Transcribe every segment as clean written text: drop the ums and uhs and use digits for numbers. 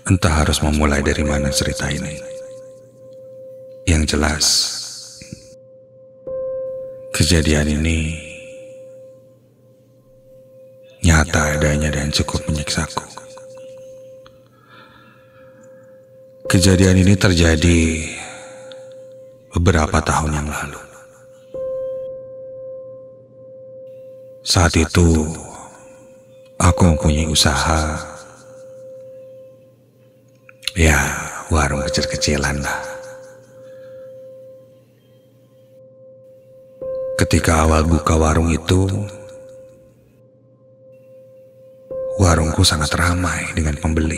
Entah harus memulai dari mana cerita ini. Yang jelas, kejadian ini nyata adanya dan cukup menyiksaku. Kejadian ini terjadi beberapa tahun yang lalu. Saat itu, aku mempunyai usaha, ya warung kecil-kecilan lah. Ketika awal buka warung itu, warungku sangat ramai dengan pembeli.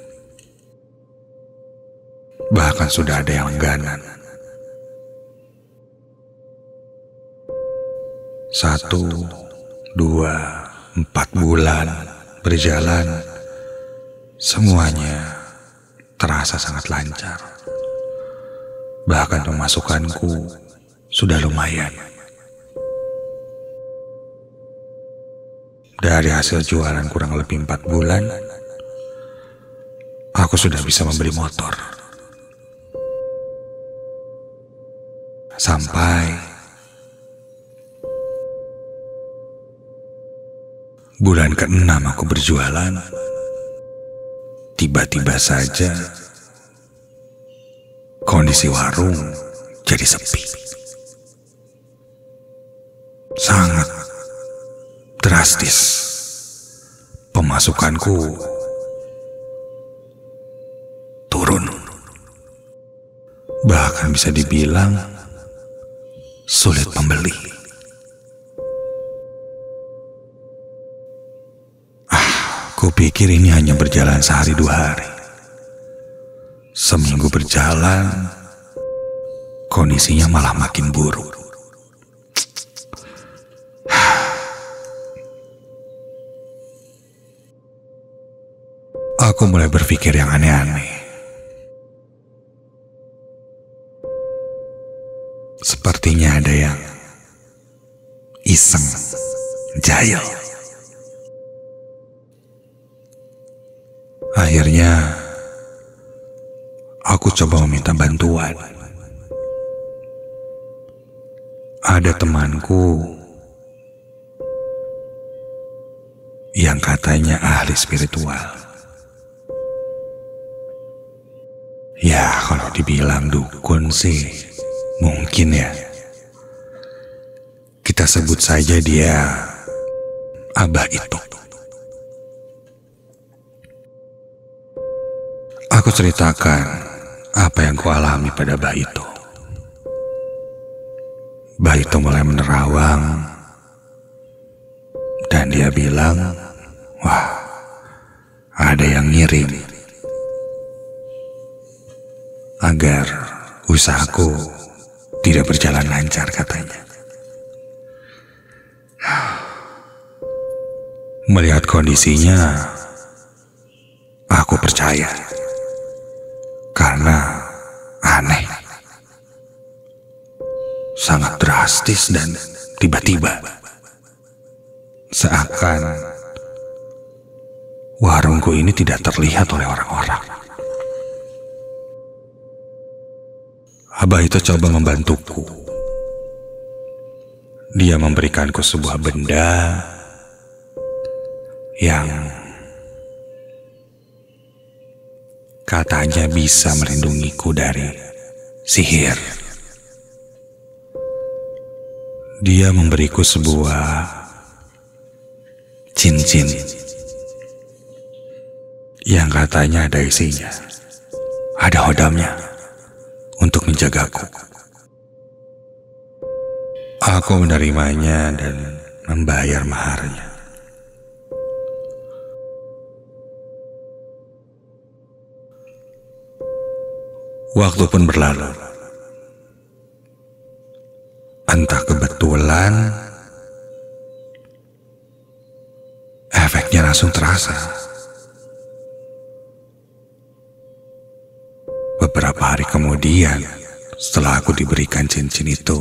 Bahkan sudah ada yang langganan. 1, 2, 4 bulan berjalan, semuanya terasa sangat lancar. Bahkan pemasukanku sudah lumayan. Dari hasil jualan kurang lebih 4 bulan, aku sudah bisa membeli motor. Sampai bulan ke-6 aku berjualan, tiba-tiba saja kondisi warung jadi sepi. Sangat drastis. Pemasukanku turun. Bahkan bisa dibilang sulit pembeli. Kupikir ini hanya berjalan sehari 2 hari. Seminggu berjalan, kondisinya malah makin buruk. Aku mulai berpikir yang aneh-aneh. Sepertinya ada yang iseng, jahil. Akhirnya, aku coba meminta bantuan. Ada temanku yang katanya ahli spiritual. Ya, kalau dibilang dukun sih, mungkin ya. Kita sebut saja dia Abah itu. Aku ceritakan apa yang kualami pada Abah itu. Abah itu mulai menerawang, dan dia bilang, wah, ada yang ngirim agar usahaku tidak berjalan lancar, katanya. Melihat kondisinya, aku percaya. Karena aneh, sangat drastis dan tiba-tiba. Seakan warungku ini tidak terlihat oleh orang-orang. Abah itu coba membantuku. Dia memberikanku sebuah benda yang katanya bisa melindungiku dari sihir. Dia memberiku sebuah cincin yang katanya ada isinya, ada hodamnya untuk menjagaku. Aku menerimanya dan membayar maharnya. Waktu pun berlalu. Entah kebetulan, efeknya langsung terasa. Beberapa hari kemudian, setelah aku diberikan cincin itu,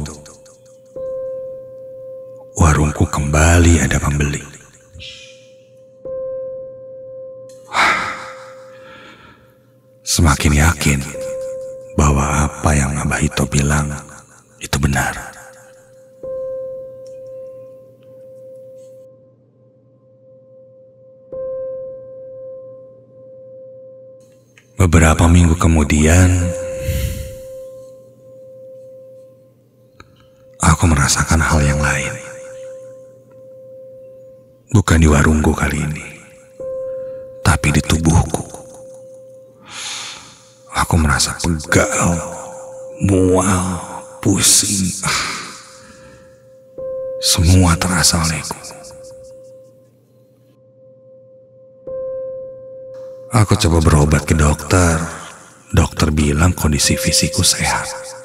warungku kembali ada pembeli. semakin yakin bahwa apa yang Abah Ito bilang itu benar. Beberapa minggu kemudian, aku merasakan hal yang lain. Bukan di warungku kali ini, tapi di tubuhku. Aku merasa pegal, mual, pusing. Semua terasa olehku. Aku coba berobat ke dokter. Dokter bilang kondisi fisikku sehat.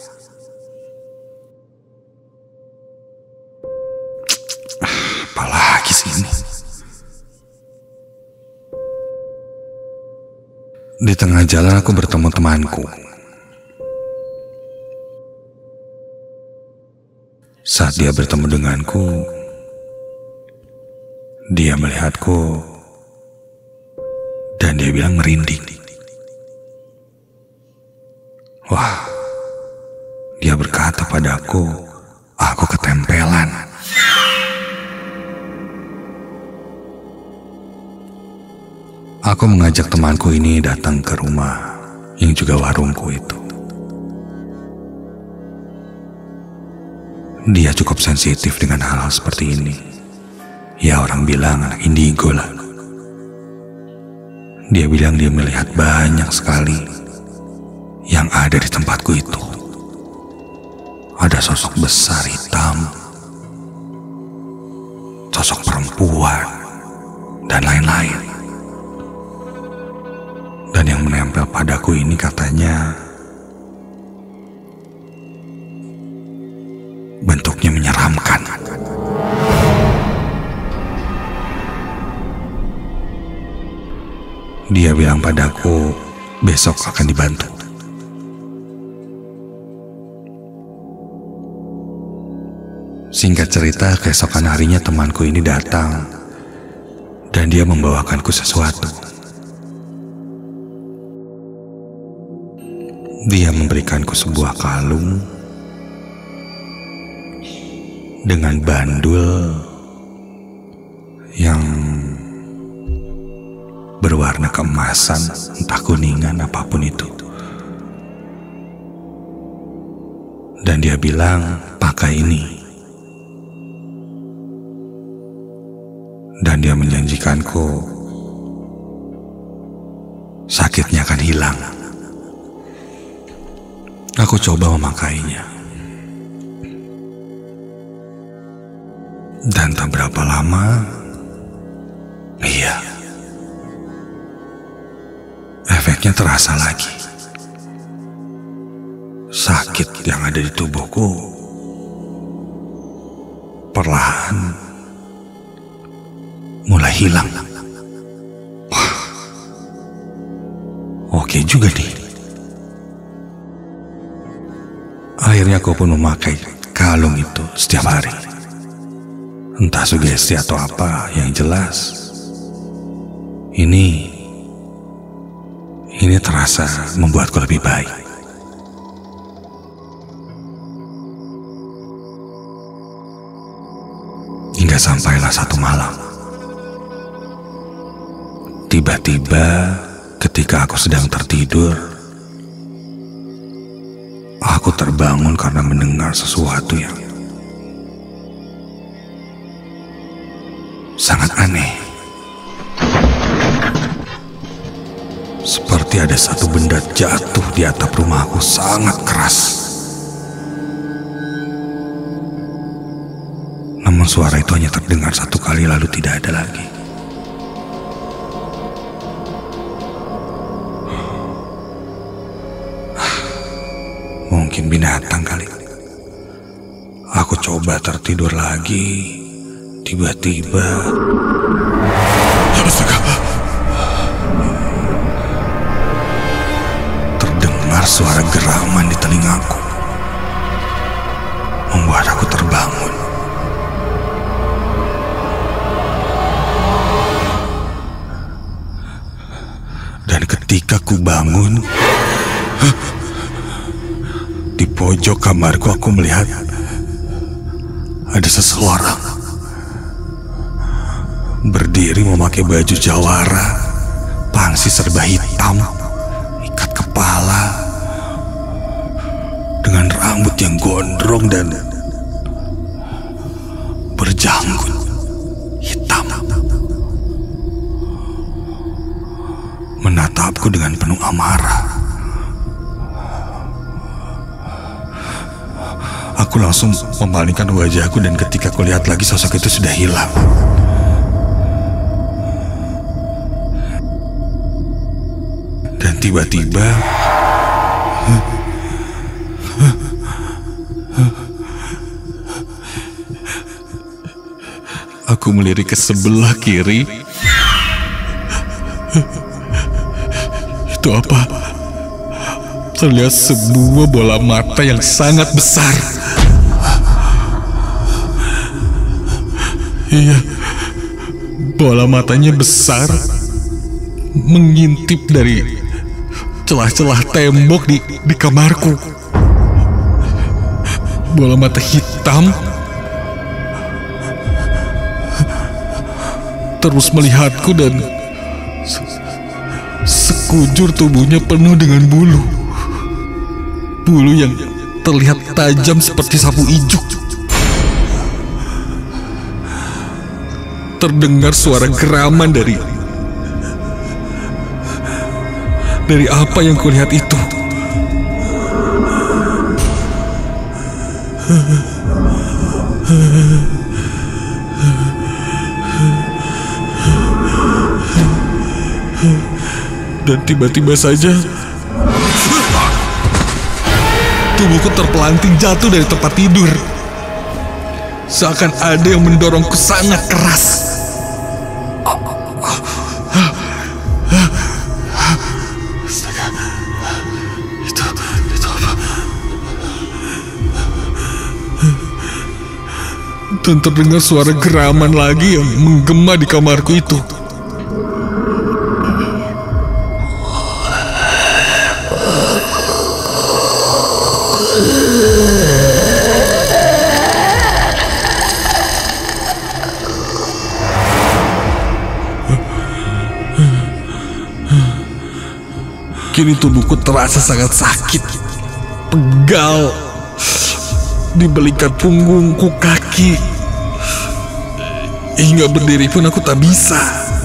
Apalagi sih ini? Di tengah jalan aku bertemu temanku. Saat dia bertemu denganku, dia melihatku dan dia bilang merinding. Wah, dia berkata padaku, aku ketempelan. Aku mengajak temanku ini datang ke rumah yang juga warungku itu. Dia cukup sensitif dengan hal-hal seperti ini. Ya, orang bilang anak indigo lah. Dia bilang dia melihat banyak sekali yang ada di tempatku itu. Ada sosok besar hitam, sosok perempuan, dan lain-lain. Dan yang menempel padaku ini katanya bentuknya menyeramkan. Dia bilang padaku besok akan dibantu. Singkat cerita, keesokan harinya temanku ini datang dan dia membawakanku sesuatu. Dia memberikanku sebuah kalung dengan bandul yang berwarna keemasan, entah kuningan apapun itu. Dan dia bilang, pakai ini. Dan dia menjanjikanku sakitnya akan hilang. Aku coba memakainya. Dan tak berapa lama, efeknya terasa lagi. Sakit yang ada di tubuhku perlahan mulai hilang. Wah, oke juga nih. Akhirnya aku pun memakai kalung itu setiap hari. Entah sugesti atau apa, yang jelas ini terasa membuatku lebih baik. Hingga sampailah satu malam. Tiba-tiba ketika aku sedang tertidur, aku terbangun karena mendengar sesuatu yang sangat aneh. Seperti ada satu benda jatuh di atap rumahku sangat keras. Namun suara itu hanya terdengar satu kali lalu tidak ada lagi. Mungkin binatang kali. Aku coba tertidur lagi. Tiba-tiba terdengar suara geraman di telingaku, membuat aku terbangun. Dan ketika ku bangun, di pojok kamarku aku melihat ada seseorang berdiri memakai baju jawara, pangsi serba hitam, ikat kepala, dengan rambut yang gondrong dan berjanggut hitam, menatapku dengan penuh amarah. Aku langsung memalingkan wajahku dan ketika kulihat lagi sosok itu sudah hilang. Dan tiba-tiba aku melirik ke sebelah kiri. Itu apa? Terlihat sebuah bola mata yang sangat besar. Iya, bola matanya besar, mengintip dari celah-celah tembok di kamarku. Bola mata hitam terus melihatku dan sekujur tubuhnya penuh dengan bulu. Bulu yang terlihat tajam seperti sapu ijuk. Terdengar suara geraman dari apa yang kulihat itu. Dan tiba-tiba saja tubuhku terpelanting jatuh dari tempat tidur. Seakan ada yang mendorongku sangat keras. Astaga, itu apa? Dan terdengar suara geraman lagi yang menggema di kamarku itu. Kini tubuhku terasa sangat sakit, pegal di belikat punggungku, kaki, hingga berdiri pun aku tak bisa.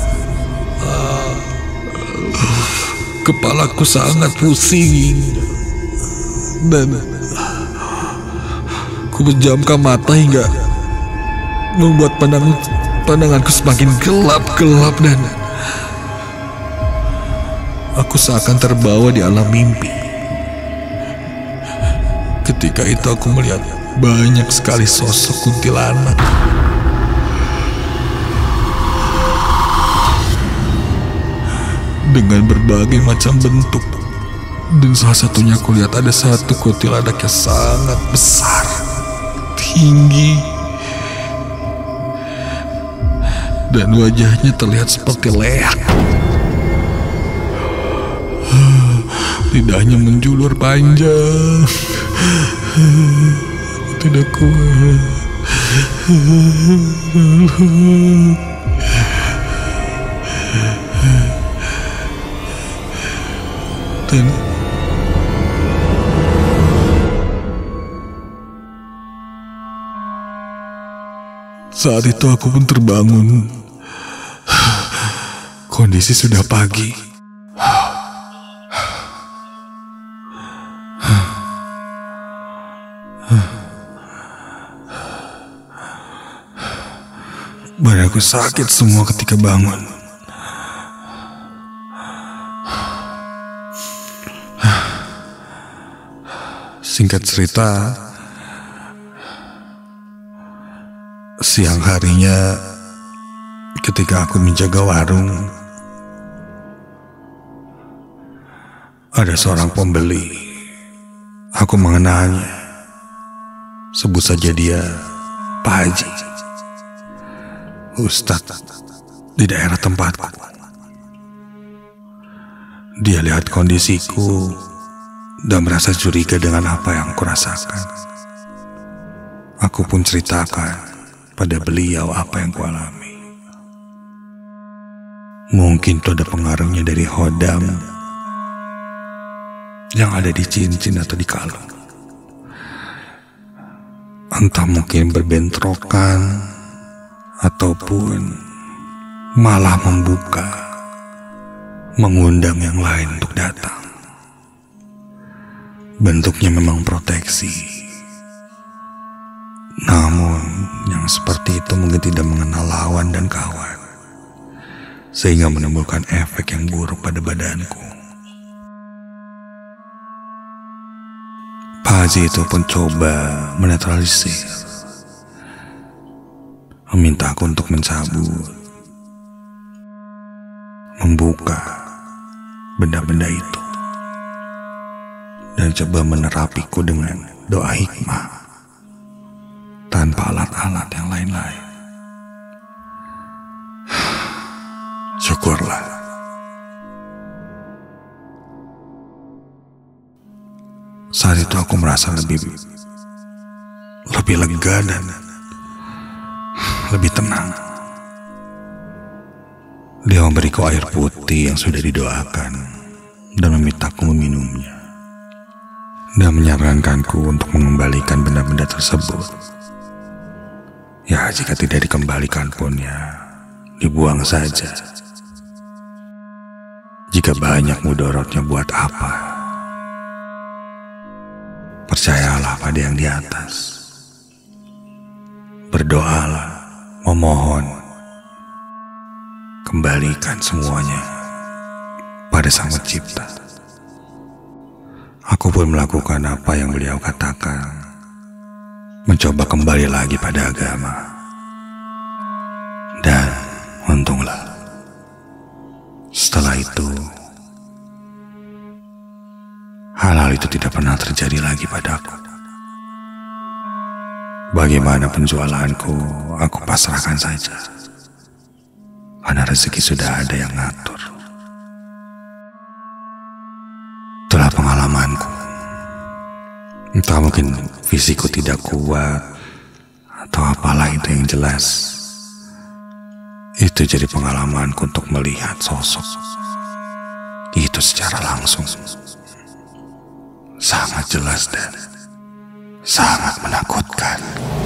Kepalaku sangat pusing dan ku pejamkan mata hingga membuat pandanganku semakin gelap dan aku seakan terbawa di alam mimpi. Ketika itu aku melihat banyak sekali sosok kuntilanak. Dengan berbagai macam bentuk. Dan salah satunya aku lihat ada satu kuntilanak yang sangat besar, tinggi, dan wajahnya terlihat seperti leak. Lidahnya menjulur panjang. Tidak kuat. Dan saat itu aku pun terbangun. Kondisi sudah pagi. Badanku sakit semua ketika bangun. Singkat cerita, siang harinya ketika aku menjaga warung, ada seorang pembeli. Aku mengenalnya. Sebut saja dia Pak Haji, Ustadz di daerah tempatku. Dia lihat kondisiku dan merasa curiga dengan apa yang aku rasakan. Aku pun ceritakan pada beliau apa yang kualami. Mungkin itu ada pengaruhnya dari hodam yang ada di cincin atau di kalung. Entah mungkin berbentrokan ataupun malah mengundang yang lain untuk datang. Bentuknya memang proteksi. Namun yang seperti itu mungkin tidak mengenal lawan dan kawan, sehingga menimbulkan efek yang buruk pada badanku. Pak Haji itu pun coba menetralisir, meminta aku untuk mencabut, membuka benda-benda itu, dan coba menerapiku dengan doa hikmah tanpa alat-alat yang lain-lain. Syukurlah. Saat itu aku merasa lebih lega dan lebih tenang. Dia memberiku air putih yang sudah didoakan dan memintaku meminumnya, dan menyarankanku untuk mengembalikan benda-benda tersebut. Ya, jika tidak dikembalikan pun ya dibuang saja. Jika banyak mudorotnya buat apa? Percayalah pada yang di atas. Berdoalah, memohon. Kembalikan semuanya pada Sang Pencipta. Aku pun melakukan apa yang beliau katakan, mencoba kembali lagi pada agama. Dan untunglah, setelah itu hal-hal itu tidak pernah terjadi lagi padaku. Bagaimana penjualanku, aku pasrahkan saja, karena rezeki sudah ada yang ngatur. Itulah pengalamanku. Entah mungkin fisikku tidak kuat atau apalah itu, yang jelas itu jadi pengalamanku untuk melihat sosok itu secara langsung. Sangat jelas dan sangat menakutkan.